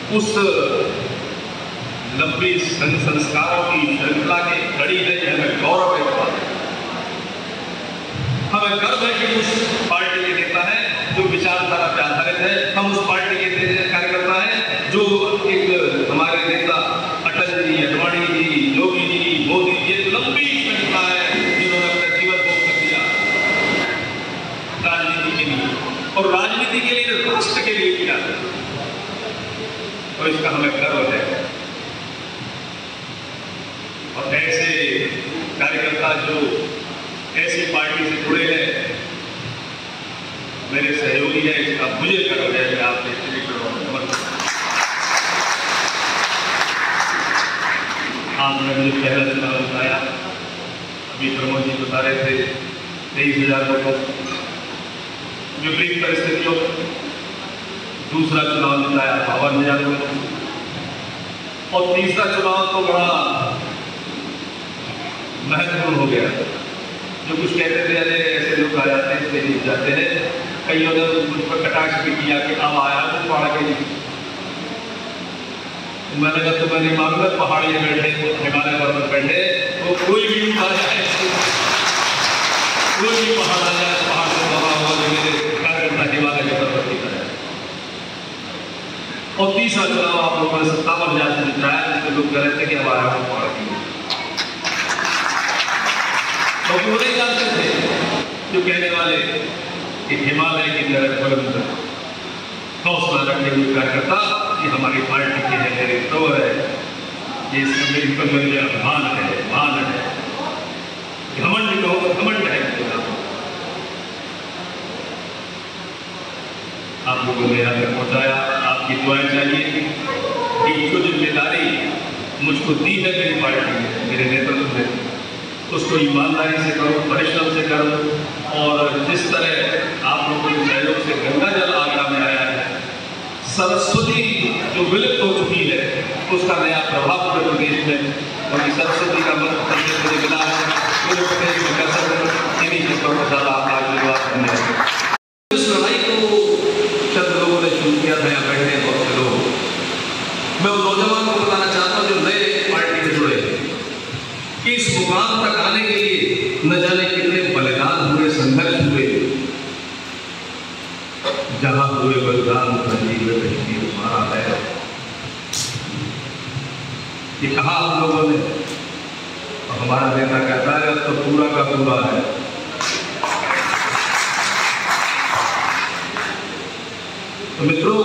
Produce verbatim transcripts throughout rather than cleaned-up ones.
उस लंबी संस्कारों की श्रृंखला की कड़ी है। हमें गौरव है, हमें गर्व है कि उस पार्टी के नेता है जो विचारधारा पे आधारित है। हम उस पार्टी के कार्यकर्ता हैं जो एक हमारे नेता अटल जी, अडवाणी जी, योगी जी, मोदी जी, एक लंबी श्रृंखला है जिन्होंने अपना जीवन भोग कर दिया राजनीति के लिए, और राजनीति के लिए, राष्ट्र के लिए किया, और इसका हमें गर्व है। और ऐसे कार्यकर्ता जो ऐसी पार्टी से जुड़े हैं, मेरे सहयोगी है, इसका मुझे गर्व है। मैं आपसे आपने मुझे पहला चुनाव बताया, अभी प्रमोद जी बता रहे थे तेईस हजार वोटों, विपरीत परिस्थितियों। दूसरा चुनाव जिताया बावन हजार वोटों, और तीसरा चुनाव तो बड़ा महत्वपूर्ण हो गया। जो कुछ कहते थे, अरे ऐसे लोग आ जाते हैं, इससे जीत जाते हैं, कईयों ने मुझ पर कटाक्ष भी किया कि अब आया तो पहाड़ के नहीं। मैंने कहा तुम्हें नहीं मालूम है, पहाड़ी बैठे, हिमालय पर्वत बैठे, वो कोई भी आ जाए, कोई भी पहाड़ आ जाए, पहाड़ से बाबा हुआ जो मेरे कार्यकर्ता हिमालय के पर्वत की तरह। और तीसरा चुनाव आप लोगों ने सत्तावन हजार से जिताया, जिसमें लोग कह रहे थे कि अब आया वो पहाड़ की। तो वो नहीं जानते थे जो कहने वाले कि हिमालय की तरह बुलंद हौसला रखने हुए कार्यकर्ता ये हमारी पार्टी के है, मेरे तो है, ये इसमें मेरी पर मेरे अभिमान है, मान है, घमंड कहो, घमंड है। आप लोगों ने यहाँ तक पहुँचाया, आपकी दुआएं चाहिए कि जो जिम्मेदारी मुझको दी है मेरी पार्टी ने, मेरे नेतृत्व ने, उसको ईमानदारी से करो, परिश्रम से करो। और जिस तरह आप लोगों के सहयोग से गंगा जल आगरा में आया है, सरस्वती जो विलुप्त हो चुकी है उसका नया प्रभाव पूरे प्रदेश में, और सरस्वती का मंत्र मुझे मिला है पूरे प्रदेश में कर सकते इन्हीं चीजों के साथ आप आगे। इस लड़ाई को चंद लोगों ने शुरू किया था, यहाँ बैठे हैं बहुत से लोग। मैं उन नौजवानों को बताना चाहता हूँ जो नए पार्टी से जुड़े कि इस मुकाम तक आने के लिए न जाने कितने बलिदान हुए, संघर्ष हुए। जहां हुए बलिदान धरती में कश्मीर मारा है, ये कहा हम लोगों ने, और हमारा नेता कहता है अब तो पूरा का पूरा है। तो मित्रों,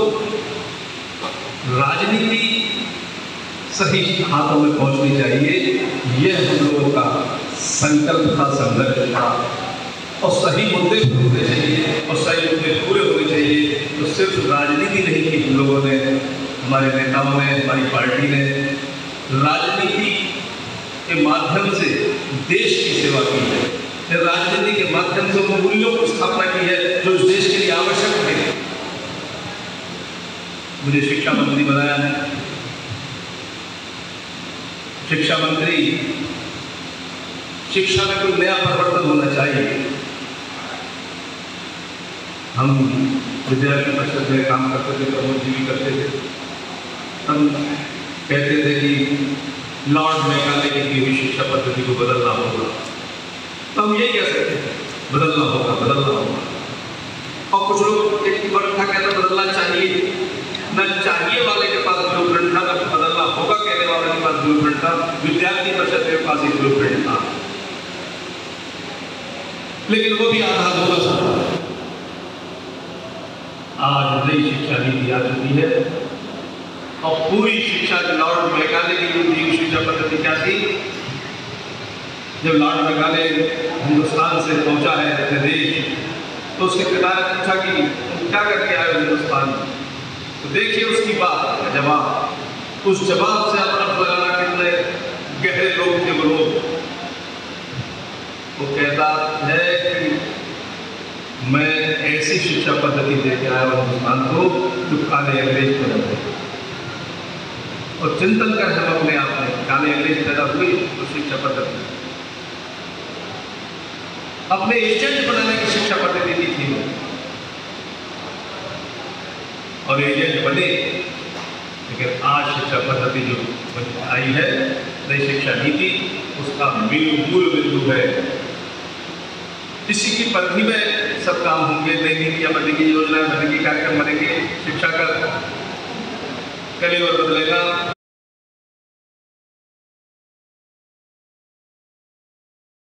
राजनीति सही हाथों में पहुंचनी चाहिए, यह हम लोगों का संकल्प था, संघर्ष था। और सही मुद्दे होने चाहिए, और सही मुद्दे पूरे होने चाहिए। तो सिर्फ राजनीति नहीं की हम लोगों ने, हमारे नेताओं ने, हमारी पार्टी ने राजनीति के माध्यम से देश की सेवा की है। राजनीति के माध्यम से वो मूल्यों की स्थापना की है जो इस देश के लिए आवश्यक है। मुझे शिक्षा मंत्री बनाया है। शिक्षा मंत्री, शिक्षा में कोई नया परिवर्तन होना चाहिए। हम विद्यार्थी परिषद में काम करते थे, प्रमोद जी भी करते थे। हम कहते थे कि लॉर्ड मेकाले की हुई शिक्षा पद्धति को बदलना होगा। तो हम यही कह सकते थे, बदलना होगा, बदलना होगा। और कुछ लोग एक वर्ग था कहता बदलना चाहिए, न चाहिए वाले के पास ब्लूप्रिंट था, न बदलना होगा कहने वाले के पास ब्लूप्रिंट था। विद्यार्थी परिषद के पास एक ब्लूप्रिंट था, लेकिन वो भी आधा अधूरा था। आज नई शिक्षा नीति आ चुकी है, और पूरी शिक्षा जो लॉर्ड मेकाले की दी शिक्षा पद्धति क्या थी। जब लॉर्ड मेकाले हिंदुस्तान से पहुंचा है अपने देश, तो उसके पिता ने पूछा कि तुम क्या करके आए हिंदुस्तान में। तो देखिए उसकी बात का जवाब, उस जवाब से अपना लगाना कितने गहरे लोग के लोग। वो कहता है कि मैं ऐसी शिक्षा पद्धति लेके आया हूँ हिंदुस्तान को जो काले अंग्रेज पैदा हुए। और चिंतन कर हम अपने आप में काले अंग्रेज पैदा हुए तो शिक्षा पद्धति, अपने एजेंट बनाने की शिक्षा पद्धति दी थी, और एजेंट बने लेकिन आज शिक्षा पद्धति जो आई है, नई शिक्षा नीति, उसका मूल बिंदु है। इसी की परिधि में सब काम होंगे, नई नीतियाँ बनेगी, योजनाएं बनेगी, कार्यक्रम बनेंगे। शिक्षा का कलेवर बदले